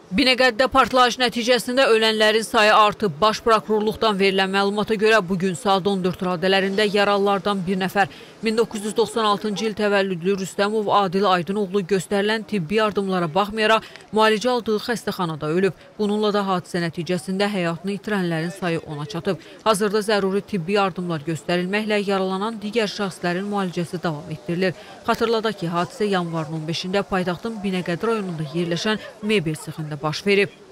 Binəqədidə partlayış nəticəsində ölənlərin sayı artıb. Baş prokurorluqdan verilən məlumata görə bugün saat 14 radələrində yaralılardan bir nəfər 1996-cı il təvəllüdlü Rüstəmov Adil Aydınoğlu göstərilən tibbi yardımlara baxmayaraq müalicə aldığı xəstəxanada ölüb. Bununla da hadisə nəticəsində həyatını itirənlərin sayı 10-a çatıb. Hazırda zəruri tibbi yardımlar göstərilməklə yaralanan digər şəxslərin müalicəsi davam etdirilir. Xatırladaq ki, hadisə yanvarın 15-də paytaxtın Binəqədi rayonunda yerləşən mebel sexində baş verib.